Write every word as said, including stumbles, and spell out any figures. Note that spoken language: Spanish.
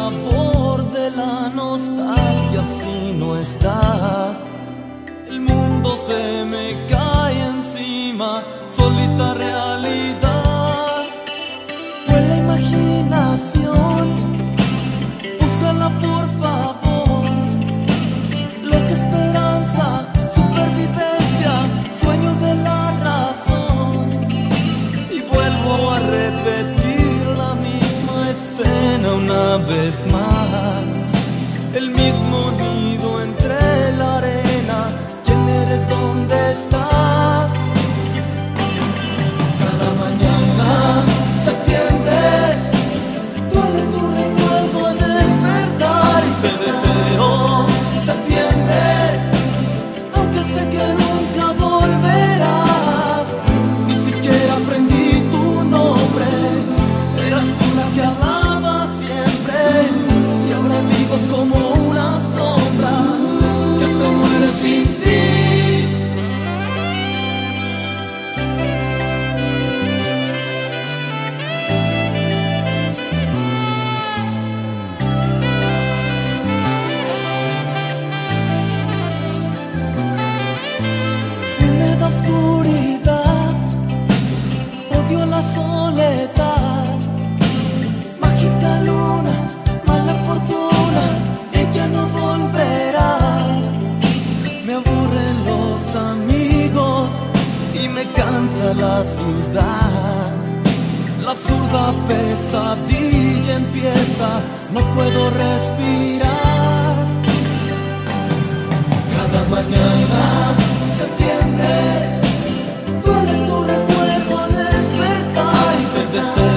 sabor de la nostalgia si no estás. El mundo se me cae encima, solita realidad. Pues la imaginación, búscala por favor. Lo que esperanza, supervivencia, sueño de la razón. Y vuelvo a repetir la misma escena una vez más. El mismo nido entre la arena. ¿Quién eres? ¿Dónde estás? Cada mañana, septiembre, duele tu recuerdo al despertar. Y te deseo, septiembre, aunque sé que nunca volverás. Ni siquiera aprendí tu nombre, eras tú la que hablaba siempre. Y ahora vivo como una sombra que se muere sin ti. Húmeda oscuridad, odio la soledad. Mágica luna, mala fortuna, ella no volverá. Me aburren los amigos y me cansa la ciudad. La absurda pesadilla empieza, no puedo respirar. Cada mañana, septiembre, duele tu recuerdo al despertar. Y te deseo